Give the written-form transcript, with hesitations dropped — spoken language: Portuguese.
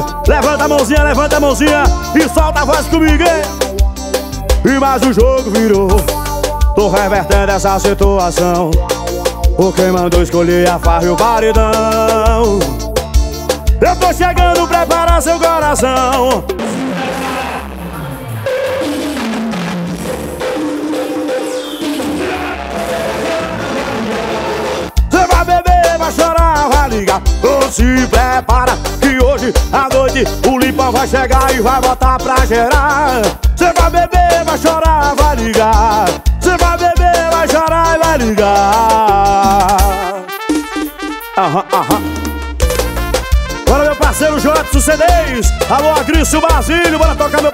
Levanta a mãozinha e solta a voz comigo, hein? E mais o jogo virou. Tô revertendo essa situação. O quem mandou escolher a farra e o paredão. Eu tô chegando, prepara seu coração. Você vai beber, vai chorar, vai ligar. Então se prepara que hoje à noite o Lipão vai chegar e vai botar pra gerar. Você vai beber, vai chorar, vai ligar. Você vai beber, vai chorar e vai ligar. Bora meu parceiro Jotson CDs. Alô Agrício Basílio, bora tocar meu